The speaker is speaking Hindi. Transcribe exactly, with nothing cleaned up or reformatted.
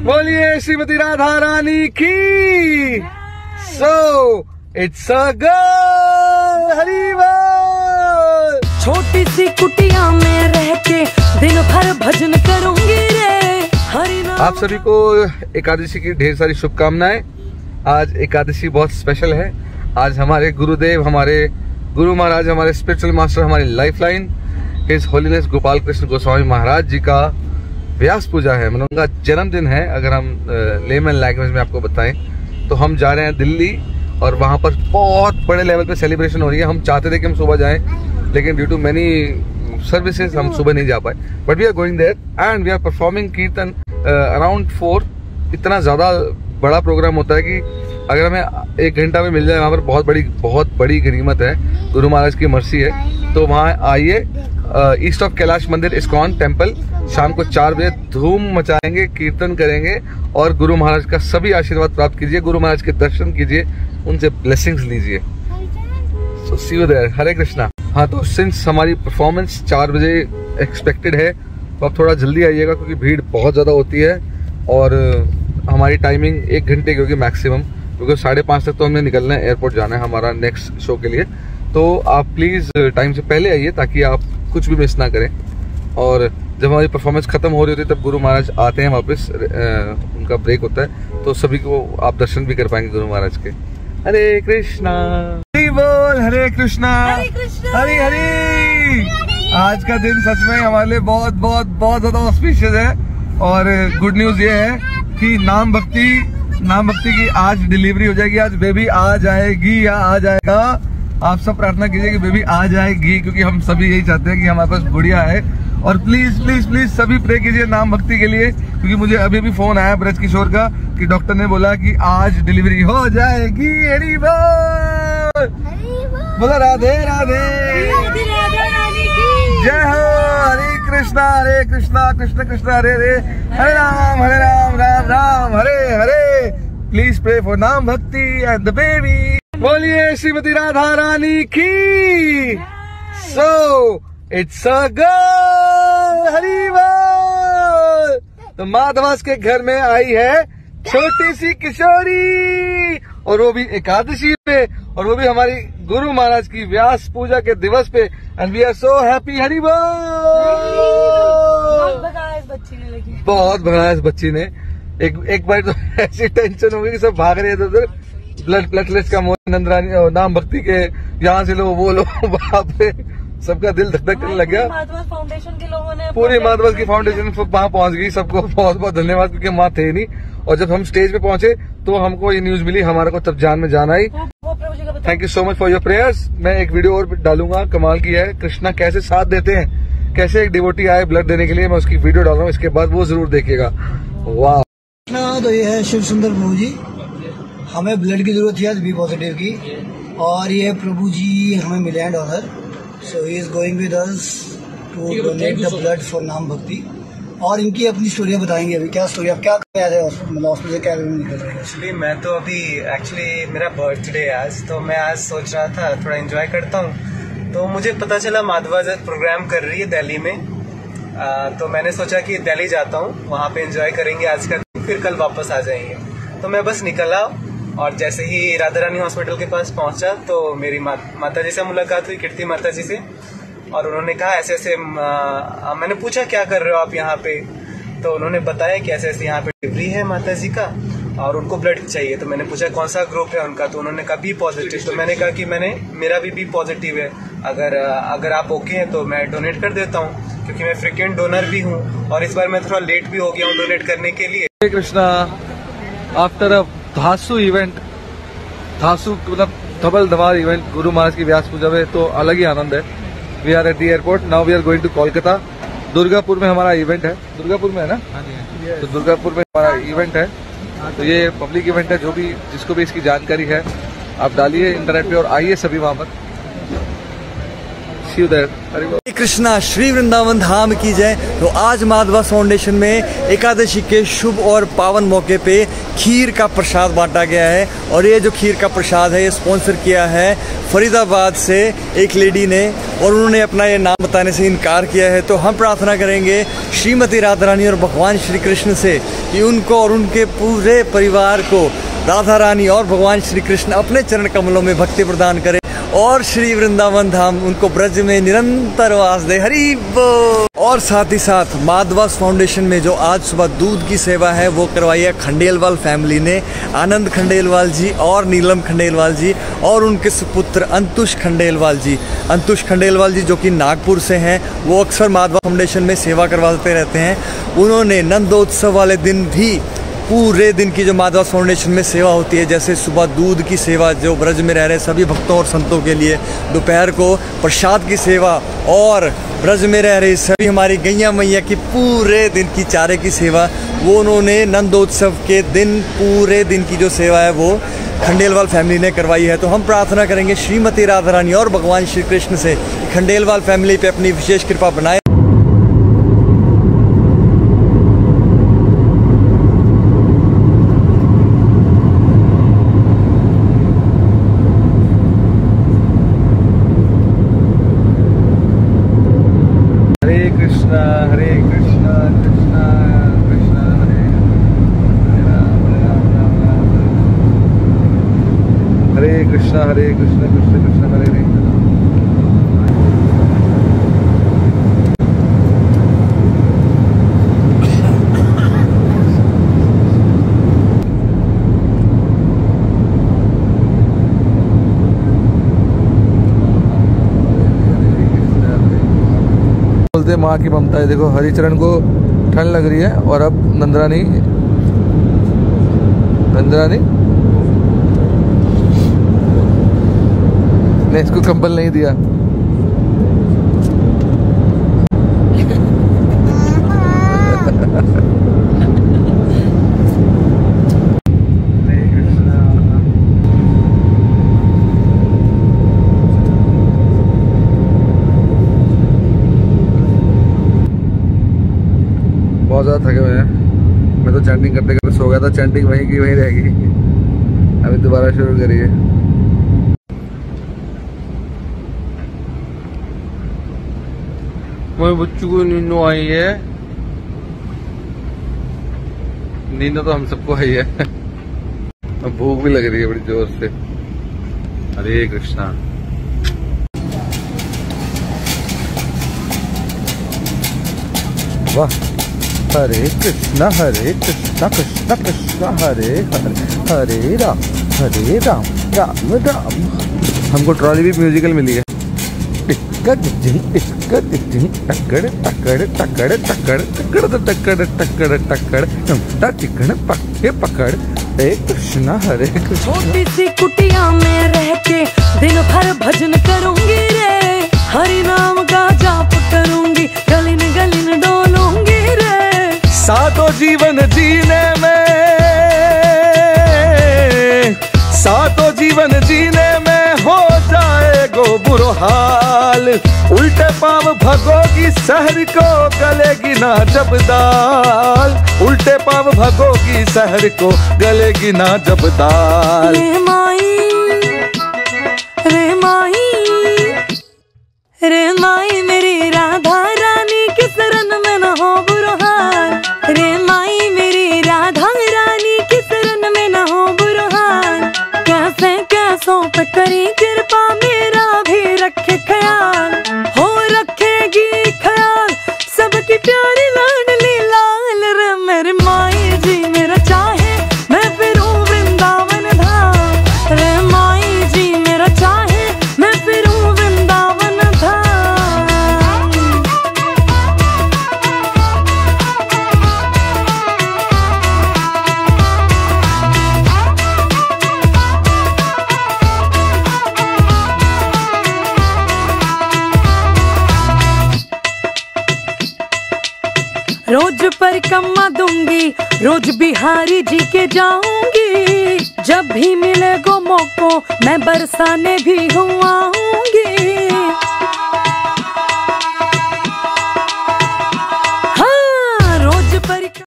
बोलिए श्रीमती राधा रानी की। So it's a girl, Hari बोल। छोटी सी कुटिया में रह के दिन भर भजन करूंगी रे हरि नाम। आप सभी को एकादशी की ढेर सारी शुभकामनाएं। आज एकादशी बहुत स्पेशल है। आज हमारे गुरुदेव, हमारे गुरु महाराज, हमारे स्पिरिचुअल मास्टर, हमारी lifeline his holiness Gopal Krishna Goswami Maharaj ji का व्यास पूजा है, मतलब उनका जन्मदिन है। अगर हम लेमन लैंग्वेज में आपको बताएं तो हम जा रहे हैं दिल्ली और वहां पर बहुत बड़े लेवल पे सेलिब्रेशन हो रही है। हम चाहते थे कि हम सुबह जाएं, लेकिन ड्यू टू मेनी सर्विसेज हम सुबह नहीं जा पाए, but we are going there and we are performing kirtan around four. इतना ज्यादा बड़ा प्रोग्राम होता है कि अगर हमें एक घंटा में मिल जाए वहाँ पर बहुत बड़ी बहुत बड़ी गनीमत है, गुरु महाराज की मर्सी है। तो वहाँ आइए, ईस्ट ऑफ कैलाश मंदिर इस्कॉन टेम्पल, शाम को चार बजे धूम मचाएंगे, कीर्तन करेंगे और गुरु महाराज का सभी आशीर्वाद प्राप्त कीजिए, गुरु महाराज के दर्शन कीजिए, उनसे ब्लेसिंग्स लीजिए। So see you there. Hare Krishna. हाँ, तो सिंस हमारी परफॉर्मेंस चार बजे एक्सपेक्टेड है तो आप थोड़ा जल्दी आइएगा क्योंकि भीड़ बहुत ज़्यादा होती है और हमारी टाइमिंग एक घंटे की होगी मैक्सिमम, क्योंकि साढ़े पाँच तक तो हमें निकलना है, एयरपोर्ट जाना है हमारा नेक्स्ट शो के लिए। तो आप प्लीज़ टाइम से पहले आइए ताकि आप कुछ भी मिस ना करें। और जब हमारी परफॉर्मेंस खत्म हो रही होती है तब गुरु महाराज आते हैं वापस, उनका ब्रेक होता है, तो सभी को आप दर्शन भी कर पाएंगे गुरु महाराज के। हरे कृष्णा, हरि बोल, हरे कृष्णा, हरि हरि। आज का दिन सच में हमारे लिए बहुत बहुत बहुत ज्यादा ऑस्पिशियस है और गुड न्यूज ये है कि नाम भक्ति नाम भक्ति की आज डिलीवरी हो जाएगी। आज बेबी आ जाएगी या आ जाएगा। आप सब प्रार्थना कीजिए कि बेबी आ जाएगी, क्योंकि हम सभी यही चाहते हैं कि हमारे पास गुड़िया है। और प्लीज प्लीज प्लीज सभी प्रे कीजिए नाम भक्ति के लिए, क्योंकि मुझे अभी भी फोन आया ब्रज किशोर का कि डॉक्टर ने बोला कि आज डिलीवरी हो जाएगी। हरि बोल, बोला राधे राधे, जय हो। Hare Krishna Hare Krishna Krishna Krishna Hare Hare, Hare Ram Hare Ram Ram Ram Hare Hare. Please pray for Naam Bhakti and the baby. बोलिए श्रीमती राधा रानी की। So it's a girl, Hari बोल। तो माधवास के घर में आई है छोटी सी किशोरी, और वो भी एकादशी पे, और वो भी हमारी गुरु महाराज की व्यास पूजा के दिवस पे। And we are so happy. Hari बोल। बहुत भगाया इस बच्ची ने, लेकिन बहुत भगाया इस बच्ची ने। एक एक बार तो ऐसी टेंशन हो गई कि सब भाग रहे थे, ब्लड प्लेटलेट्स का मोह, नंदरानी नाम भक्ति के यहाँ से लो वो लो, बाप रे, सबका दिल धक धक करने लग गया। माधवास फाउंडेशन के लोगों ने, पूरी माधवास की फाउंडेशन वहाँ पहुंच गई। सबको बहुत बहुत धन्यवाद, क्योंकि वहाँ थे नहीं। और जब हम स्टेज पे पहुंचे तो हमको ये न्यूज मिली, हमारे को तब जान में जान आई। Thank you so much for your prayers. मैं एक वीडियो और डालूंगा, कमाल की है, कृष्णा कैसे साथ देते हैं, कैसे एक डिवोटी आए ब्लड देने के लिए, मैं उसकी वीडियो डाल रहा हूँ, इसके बाद वो जरूर देखिएगा। वाह। तो ये है शिव सुंदर प्रभु जी, हमें ब्लड की जरूरत थी आज बी पॉजिटिव की, और ये प्रभु जी हमें मिले हैं donor. So he is going with us to donate the blood for Naam Bhakti. और इनकी अपनी स्टोरियाँ बताएंगे। अभी क्या स्टोरी, आप क्या कर रहे हो, मतलब हॉस्पिटल क्या निकल रहे हैं? एक्चुअली मैं तो अभी एक्चुअली मेरा बर्थडे है आज, तो मैं आज सोच रहा था थोड़ा एंजॉय करता हूँ। तो मुझे पता चला माधवास प्रोग्राम कर रही है दिल्ली में, आ, तो मैंने सोचा कि दिल्ली जाता हूँ, वहाँ पे एंजॉय करेंगे आज का दिन, फिर कल वापस आ जाएंगे। तो मैं बस निकला और जैसे ही राधा रानी हॉस्पिटल के पास पहुंचा तो मेरी मा, माता जी से मुलाकात हुई, कीर्ति माता जी से, और उन्होंने कहा ऐसे ऐसे। आ, मैंने पूछा क्या कर रहे हो आप यहाँ पे, तो उन्होंने बताया कि ऐसे ऐसे यहाँ पे डिलीवरी है माता जी का और उनको ब्लड चाहिए। तो मैंने पूछा कौन सा ग्रुप है उनका, तो उन्होंने कहा बी पॉजिटिव। तो मैंने कहा कि मैंने मेरा भी बी पॉजिटिव है, अगर अगर आप ओके हैं तो मैं डोनेट कर देता हूँ, क्योंकि मैं फ्रिक्वेंट डोनर भी हूँ और इस बार मैं थोड़ा लेट भी हो गया हूँ डोनेट करने के लिए। हरे कृष्णा। आफ्टर अ धासु इवेंट, धासु मतलब धबल धमाल इवेंट गुरु महाराज की व्यास पूजा में, तो अलग ही आनंद है। We are at the airport now, we are going to Kolkata. Durgapur में हमारा इवेंट है, दुर्गापुर में है ना, तो दुर्गापुर में हमारा इवेंट है। तो ये पब्लिक इवेंट है, जो भी जिसको भी इसकी जानकारी है आप डालिए इंटरनेट पे और आइए सभी वहां पर। See you there. Krishna, Shri Vrindavan Dham की जय। तो आज माधवास फाउंडेशन में एकादशी के शुभ और पावन मौके पे खीर का प्रसाद बांटा गया है और ये जो खीर का प्रसाद है ये स्पॉन्सर किया है फरीदाबाद से एक लेडी ने और उन्होंने अपना ये नाम बताने से इनकार किया है। तो हम प्रार्थना करेंगे श्रीमती राधा रानी और भगवान श्री कृष्ण से कि उनको और उनके पूरे परिवार को राधा रानी और भगवान श्री कृष्ण अपने चरण कमलों में भक्ति प्रदान करें और श्री वृंदावन धाम उनको ब्रज में निरंतर वास दे। हरि बोल। और साथ ही साथ माधवास फाउंडेशन में जो आज सुबह दूध की सेवा है वो करवाई है खंडेलवाल फैमिली ने, आनंद खंडेलवाल जी और नीलम खंडेलवाल जी और उनके सुपुत्र अंतुष खंडेलवाल जी। अंतुष खंडेलवाल जी जो कि नागपुर से हैं, वो अक्सर माधवा फाउंडेशन में सेवा करवाते रहते हैं। उन्होंने नंदोत्सव वाले दिन भी पूरे दिन की जो माधवास फाउंडेशन में सेवा होती है, जैसे सुबह दूध की सेवा जो ब्रज में रह रहे सभी भक्तों और संतों के लिए, दोपहर को प्रसाद की सेवा और ब्रज में रह रही सभी हमारी गैया मैया की पूरे दिन की चारे की सेवा, वो उन्होंने नंदोत्सव के दिन पूरे दिन की जो सेवा है वो खंडेलवाल फैमिली ने करवाई है। तो हम प्रार्थना करेंगे श्रीमती राधा रानी और भगवान श्री कृष्ण से खंडेलवाल फैमिली पे अपनी विशेष कृपा बनाए। हरे कृष्णा हरे कृष्णा कृष्णा कृष्णा हरे हरे राम राम राम राम हरे कृष्णा हरे कृष्णा कृष्ण कृष्ण हरे हरे। बोलते माँ की ममता है। देखो हरिचरण को ठंड लग रही है और अब नंदरानी नंदरानी ने इसको कंबल नहीं दिया। बहुत ज़्यादा थके हुए हैं। मैं तो चैंटिंग करते करते सो गया था। चैंटिंग वहीं की वहीं रहेगी। अभी दोबारा शुरू करिए। मेरे बच्चों को नींद आई है। नींद तो हम सबको आई है। भूख भी लग रही है बड़ी जोर से। हरे कृष्णा। वाह। हरे कृष्णा हरे कृष्णा कृष्णा कृष्णा हरे हरे हरे राम हरे राम राम राम। हमको ट्रॉली भी म्यूजिकल मिली है। टिक्कर टिक्कर टिक्कर टक्कर टक्कर टक्कर टक्कर टक्कर टक्कर टक्कर टक्कर टिक्कर पक्के पकड़। हरे कृष्णा हरे कृष्णा। छोटी सी कुटिया में रह के दिन भर भजन करूंगी रे, हरि नाम का जाप करूंगी, गलिन गलिन डोलूंगी रे। सातों जीवन जीने में सातों जीवन जीने में हो जाएगो बुरो हाल। उल्टे पांव भगोगी शहर को, गलेगी ना जब दाल। उल्टे पांव भगोगी शहर को, गलेगी ना जब दाल। रे माई रे माई रे माई मेरी राधा रानी की शरण में न हो बुरो हाल। रे माई मेरी राधा रानी की शरण में न हो बुरो हाल। कैसे कैसों पे करी कृपा, मेरा भी रखे ख्याल। हो रखेगी ख्याल सबकी प्यारी लाडली लाल। रे मेरी माई जी मेरा चाहे मैं फिरूं वृंदावन धाम। रे माई जी मेरा चाहे मैं फिरूं वृंदावन धाम। रोज परिक्रमा दूंगी, रोज बिहारी जी के जाऊंगी। जब भी मिले गो मौको मैं बरसाने भी हुआऊंगी।